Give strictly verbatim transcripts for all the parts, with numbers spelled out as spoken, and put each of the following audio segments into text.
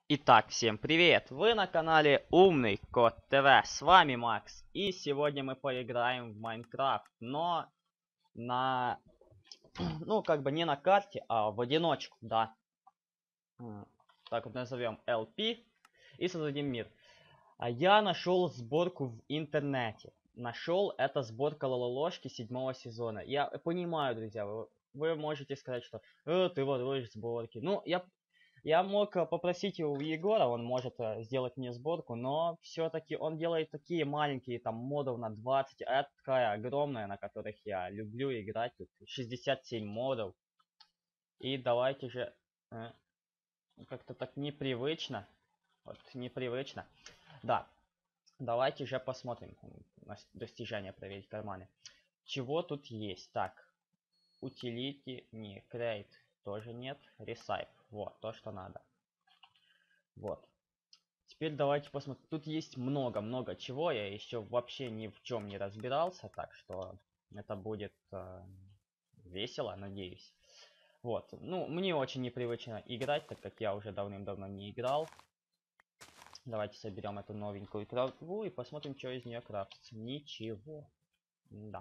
Итак, всем привет! Вы на канале Умный Кот ТВ. С вами Макс. И сегодня мы поиграем в Майнкрафт. Но на... Ну, как бы не на карте, а в одиночку, да. Так вот назовем эл пи. И создадим мир. А я нашел сборку в интернете. Нашел это сборка Лололошки седьмого сезона. Я понимаю, друзья, вы, вы можете сказать, что э, ты воруешь сборки. Ну, я Я мог э, попросить его у Егора, он может э, сделать мне сборку, но все-таки он делает такие маленькие, там, модов на двадцать, а это такая огромная, на которых я люблю играть, тут шестьдесят семь модов. И давайте же, э, как-то так непривычно, вот, непривычно. Да, давайте же посмотрим, на достижения проверить карманы. Чего тут есть? Так, утилити, не, крейт тоже нет, ресайп, вот, то, что надо. Вот. Теперь давайте посмотрим. Тут есть много-много чего. Я еще вообще ни в чем не разбирался, так что это будет э, весело, надеюсь. Вот. Ну, мне очень непривычно играть, так как я уже давным-давно не играл. Давайте соберем эту новенькую траву и посмотрим, что из нее крафтится. Ничего. Да.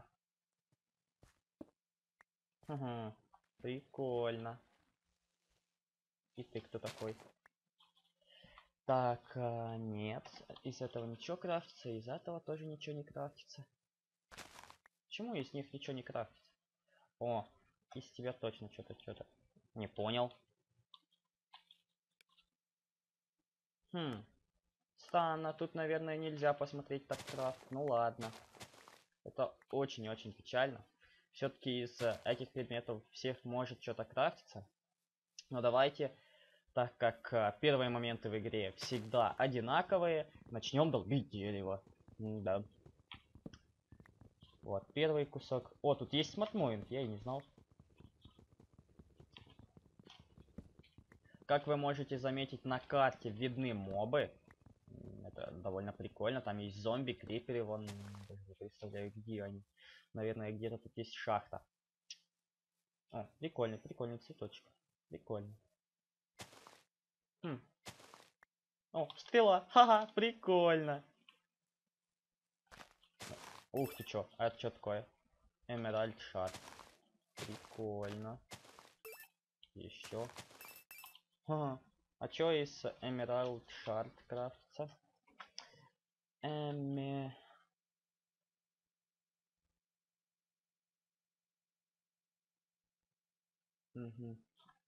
Угу. Прикольно. И ты кто такой? Так, э, нет. Из этого ничего крафтится, из этого тоже ничего не крафтится. Почему из них ничего не крафтится? О, из тебя точно что-то, что-то. Не понял. Хм. Странно, тут, наверное, нельзя посмотреть так крафт. Ну ладно. Это очень-очень печально. Все-таки из э, этих предметов всех может что-то крафтиться. Но давайте, так как э, первые моменты в игре всегда одинаковые, начнем долбить дерево. М да. Вот, первый кусок. О, тут есть смартмоинг, я и не знал. Как вы можете заметить, на карте видны мобы. Это довольно прикольно. Там есть зомби, криперы, вон, даже не представляю, где они. Наверное, где-то тут есть шахта. А, прикольный, прикольный цветочек. Прикольно. Хм. О, стрела! Ха-ха, прикольно. Ух ты чё, а это что такое? Эмеральд шар. Прикольно. Еще. Ага. А чё из Эмеральд шард крафтится? Эме... Угу.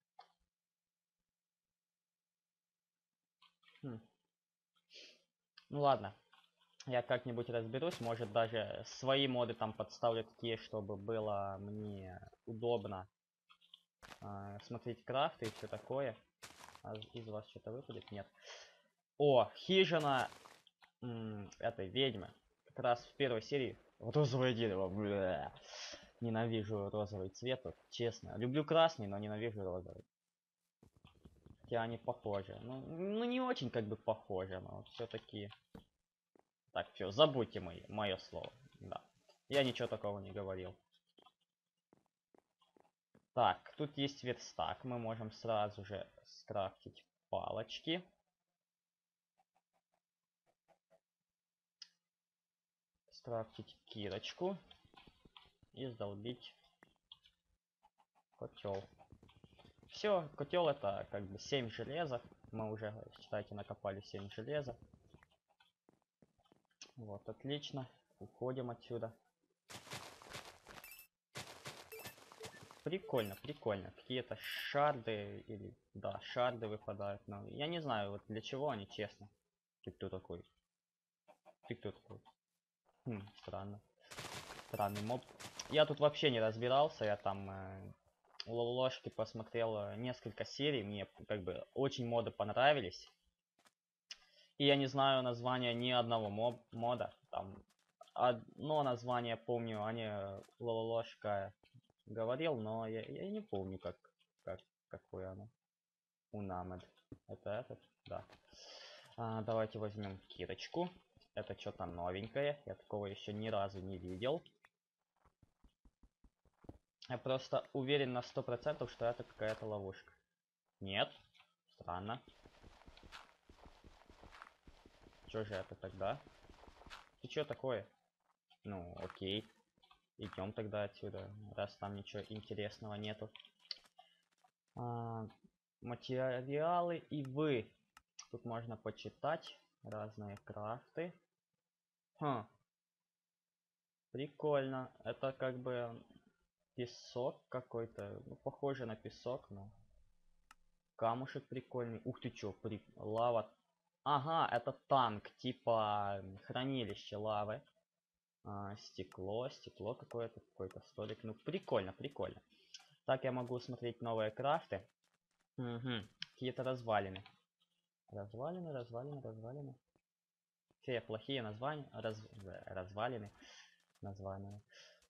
Хм. Ну ладно. Я как-нибудь разберусь, может даже свои моды там подставлю такие, чтобы было мне удобно э, смотреть крафты и все такое. А из вас что-то выпадет? Нет. О, хижина этой ведьмы. Как раз в первой серии. Вот розовое дерево. Бля. Ненавижу розовый цвет, вот, честно. Люблю красный, но ненавижу розовый. Хотя они похожи. Ну, ну не очень как бы похожи, но все-таки... Так, все, забудьте мои, мое слово. Да. Я ничего такого не говорил. Так, тут есть верстак. Мы можем сразу же скрафтить палочки. Скрафтить кирочку. И сдолбить котел. Все, котел это как бы семь железа. Мы уже, считайте, накопали семь железа. Вот, отлично. Уходим отсюда. Прикольно, прикольно. Какие-то шарды или... Да, шарды выпадают. Но я не знаю, вот для чего они, честно. Ты кто такой? Ты кто такой? Хм, странно. Странный моб. Я тут вообще не разбирался. Я там э, у Лолошки посмотрел э, несколько серий. Мне как бы очень моды понравились. И я не знаю названия ни одного моб мода. Там одно название помню, они Лолошка говорил, но я, я не помню, как, как какое оно. Унамед. Это этот? Да. А, давайте возьмем кирочку. Это что-то новенькое. Я такого еще ни разу не видел. Я просто уверен на сто процентов, что это какая-то ловушка. Нет. Странно. Что же это тогда? Ты что такое? Ну, окей. Идем тогда отсюда, раз там ничего интересного нету. А, материалы и вы. Тут можно почитать разные крафты. Хм. Прикольно. Это как бы песок какой-то. Ну, похоже на песок, но... Камушек прикольный. Ух ты чё, при... лава. Ага, это танк, типа хранилище лавы. А, стекло, стекло какое-то, какой-то столик. Ну, прикольно, прикольно. Так я могу смотреть новые крафты. Угу. Какие-то развалины. Развалины, развалины, развалины. Все плохие названия. Раз... Развалины. Названия.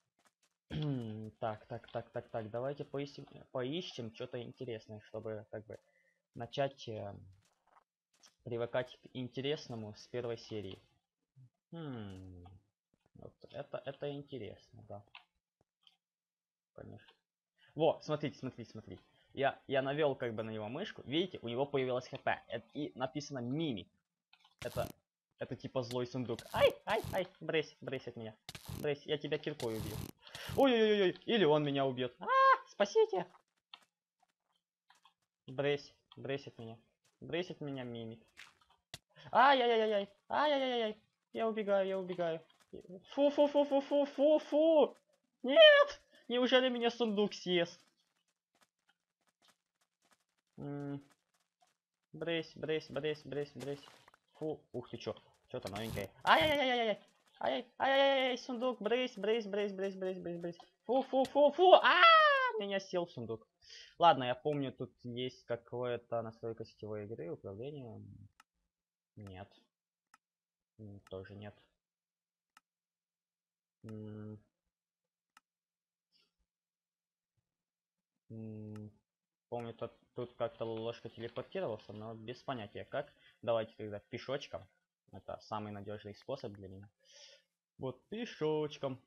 Так, так, так, так, так. Давайте поищем, поищем что-то интересное, чтобы как бы начать э, привыкать к интересному с первой серии. Хм. Вот это, это интересно, да. Конечно. Во, смотрите, смотрите, смотрите. Я, я навел как бы на него мышку. Видите, у него появилось хп. Это, и написано мими. Это, это типа злой сундук. Ай, ай, ай, брысь, брысь от меня. Брысь, я тебя киркой убью. Ой-ой-ой, или он меня убьет. А, спасите. Брысь, брысь от меня. Брысь от меня, мими. Ай-яй-яй-яй, ай-яй-яй-яй. Я убегаю, я убегаю. Фу-фу-фу-фу-фу-фу-фу. Нет! Неужели меня сундук съест? М, Брысь, брысь, брысь, брысь, брысь. Фу, ух ты чё, что-то новенькое. Ай-яй-яй-яй-яй. Ай-яй-яй-яй, сундук, брысь, брысь, брысь, брысь, брысь, брысь, брысь. Фу-фу-фу-фу, а меня сел в сундук. Ладно, я помню, тут есть какое-то настройка сетевой игры, управление. Нет. М, Тоже нет. М, м, Помню, тут, тут как-то ложка телепортировался, но без понятия как. Давайте тогда пешочком. Это самый надежный способ для меня. Вот пешочком.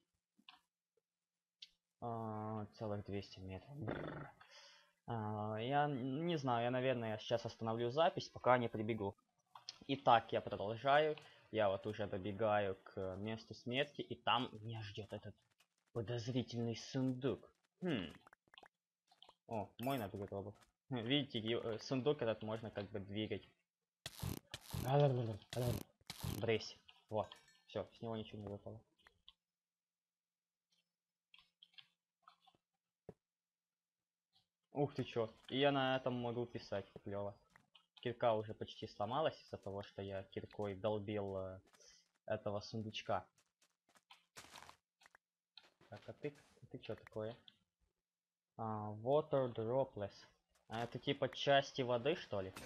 А, целых двести метров. Бррр. А, я не знаю, я, наверное, сейчас остановлю запись, пока не прибегу. Итак, я продолжаю. Я вот уже добегаю к месту смерти, и там меня ждет этот подозрительный сундук. Хм. О, мой напрыгал. Видите, ё- э, сундук этот можно как бы двигать. Брысь. Вот. Все, с него ничего не выпало. Ух ты чё. И я на этом могу писать. Клево. Кирка уже почти сломалась из-за того, что я киркой долбил э, этого сундучка. Так, а ты, ты чё такое? А, water droplets. А это типа части воды, что ли?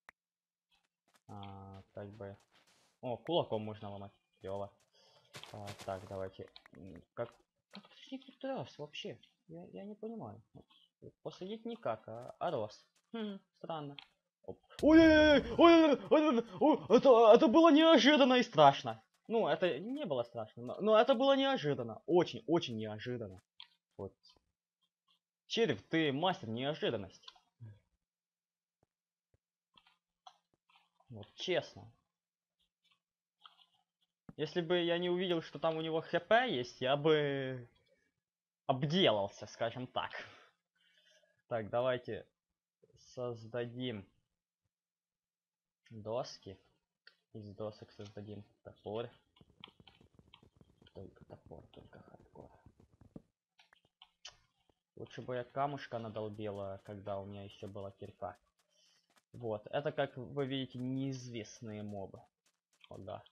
А, как бы... О, кулаком можно ломать. Клево. А, так, давайте. М, Как, как ты с них тут рос вообще? Я, я не понимаю. Посадить никак, а, а рос. Хм, странно. Оп. Ой-ой-ой! Ой-ой-ой! Это, это было неожиданно и страшно. Ну, это не было страшно, но, но это было неожиданно. Очень, очень неожиданно. Вот. Череп, ты мастер неожиданности. Вот честно. Если бы я не увидел, что там у него хп есть, я бы обделался, скажем так. Так, давайте создадим доски. Из досок создадим топор. Только топор, только хардкор. Лучше бы я камушка надолбила, когда у меня еще была кирка. Вот, это, как вы видите, неизвестные мобы. О, да.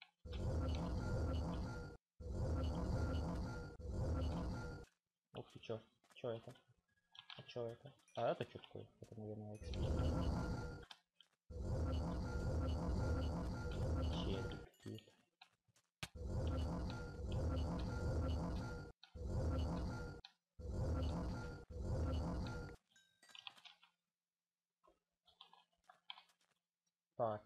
Ух ты, чё? Чё это? А чё это? А это чё такое? Это, наверное, экспert. Череп какие-то. Так.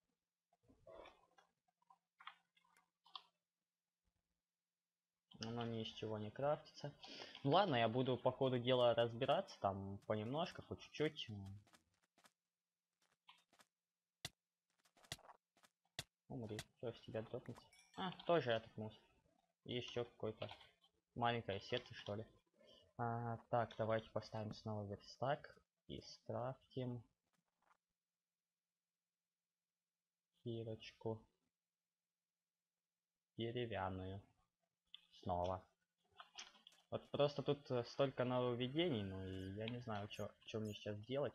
Оно ни из чего не крафтится. Ну ладно, я буду по ходу дела разбираться там понемножку, по чуть-чуть. Умри. Что с тебя дропнуть? А, тоже этот мусс. И еще какой-то маленькое сердце, что ли. А, так, давайте поставим снова верстак. И скрафтим кирочку деревянную. Снова. Вот просто тут столько нововведений, ну и я не знаю, что мне сейчас делать.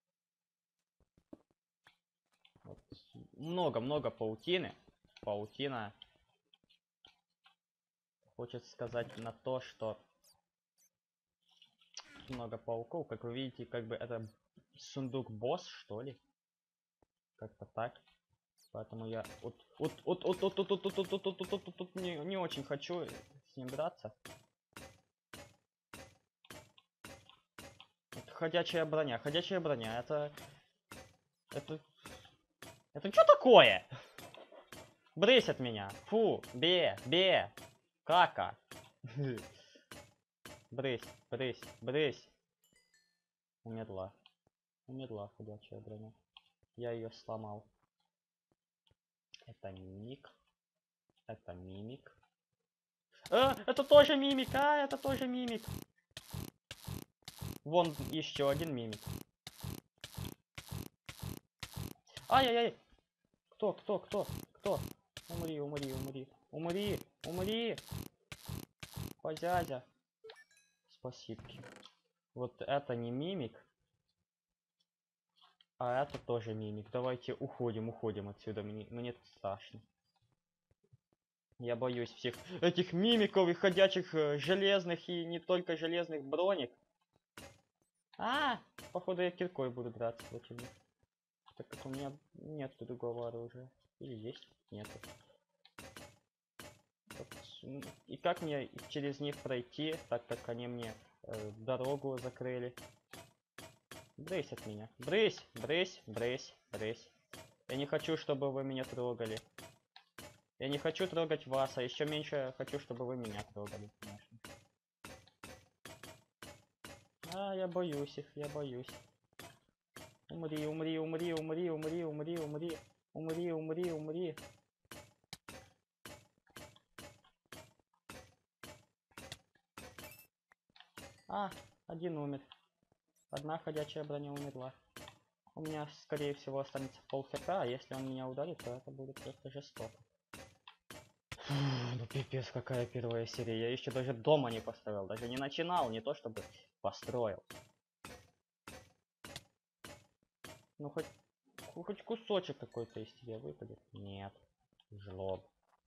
Много-много паутины. Паутина хочет сказать на то, что много пауков. Как вы видите, как бы это сундук босс, что ли? Как-то так. Поэтому я вот вот вот вот вот вот вот вот вот вот вот вот вот не не очень хочу с ним драться. Ходячая броня, ходячая броня, это это это что такое? Брысь от меня. Фу, бе, бе, кака. Брысь, брысь, брысь. Умерла. Умерла ходячая броня. Я ее сломал. Это мимик. Это мимик. А, это тоже мимик, а, это тоже мимик. Вон еще один мимик. Ай-яй-яй. Кто, кто, кто, кто? Умри, умри, умри. Умри, умри. Позязя. Спасибо. Вот это не мимик. А это тоже мимик. Давайте уходим, уходим отсюда. Мне, мне тут страшно. Я боюсь всех этих мимиков и ходячих э, железных и не только железных броник. А, походу я киркой буду драться против них. Так как у меня нет другого оружия. Или есть? Нет. Вот. И как мне через них пройти, так как они мне э, дорогу закрыли? Брысь от меня. Брысь, брысь, брысь, брысь. Я не хочу, чтобы вы меня трогали. Я не хочу трогать вас, а еще меньше хочу, чтобы вы меня трогали, конечно. А, я боюсь их, я боюсь. Умри, умри, умри, умри, умри, умри, умри. Умри, умри, умри. А, один умер. Одна ходячая броня умерла. У меня, скорее всего, останется пол хп, а если он меня ударит, то это будет просто жестоко. Фу, ну пипец, какая первая серия. Я еще даже дома не построил, даже не начинал, не то чтобы построил. Ну хоть, хоть кусочек какой-то из тебя выпадет. Нет, жлоб.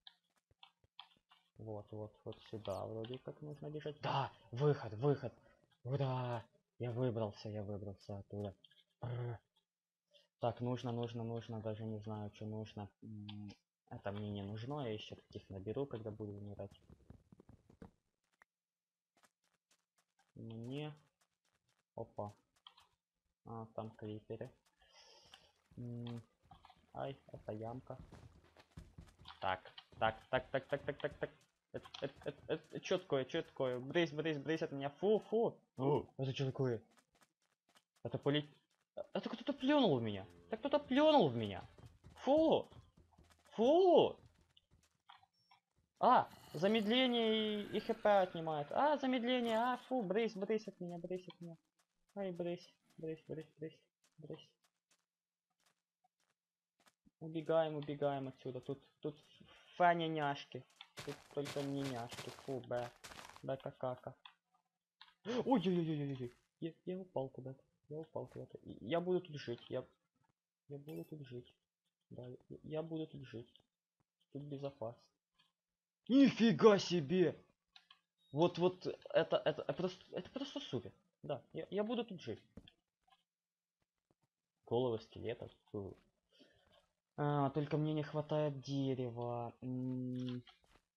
Вот, вот, вот сюда вроде как нужно бежать. Да, выход, выход. Ура! Я выбрался, я выбрался оттуда. Бррр. Так, нужно, нужно, нужно, даже не знаю, что нужно. Это мне не нужно, я еще таких наберу, когда буду умирать. Мне... Опа. А, там криперы. М Ай, это ямка. Так, так, так, так, так, так, так, так. Это, это, это, это, что такое, что такое? Брысь, брысь, брысь от меня. Фу, фу. О, это что такое? Это полет... Это кто-то плюнул в меня. Это кто-то плюнул в меня. Фу. Фу. А, замедление и, и хп отнимает. А, замедление, а, фу, брысь, брысь от меня, брысь от меня. Ай, брысь, брысь, брысь, брысь, брысь. Убегаем, убегаем отсюда. Тут, тут фаня няшки. Тут только не няшки. Фу, б. Б какака. Ой-ой-ой-ой-ой. Я, я упал куда-то. Я упал куда-то. Я буду тут жить. Я, я буду тут жить. Да, я, я буду тут жить. Тут безопасно. Нифига себе! Вот, вот, это, это, это просто, это просто супер. Да, я, я буду тут жить. Головы скелетов. Фу. А, только мне не хватает дерева. М-м-м.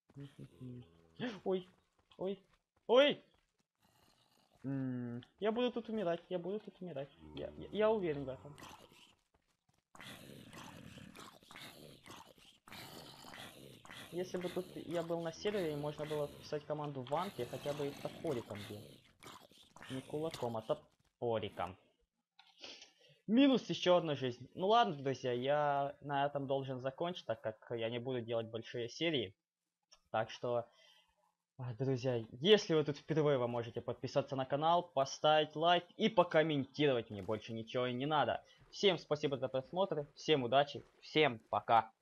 Ой, ой, ой! М-м. Я буду тут умирать, я буду тут умирать. Я, я, я уверен в этом. Если бы тут я был на сервере, и можно было писать команду ванки, хотя бы и топориком бил. Не кулаком, а топориком. Минус еще одна жизнь. Ну ладно, друзья, я на этом должен закончить, так как я не буду делать большие серии. Так что, а, друзья, если вы тут впервые, вы можете подписаться на канал, поставить лайк и покомментировать. Мне больше ничего и не надо. Всем спасибо за просмотр, всем удачи, всем пока.